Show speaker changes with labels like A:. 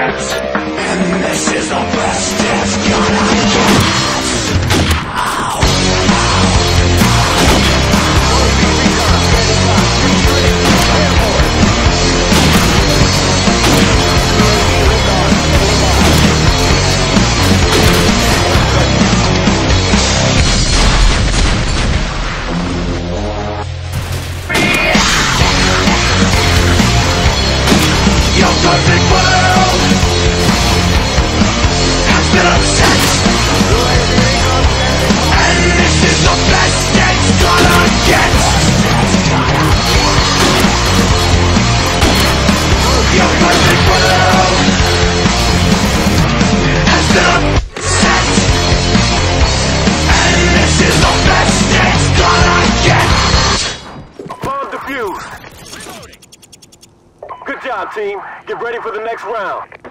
A: And this is the best it's gonna get. Your perfect world has been upset, and this is the best it's gonna get. Your perfect world has been upset, and this is the best it's gonna get.
B: Bomb defused. Good job, team. Get ready for the next round.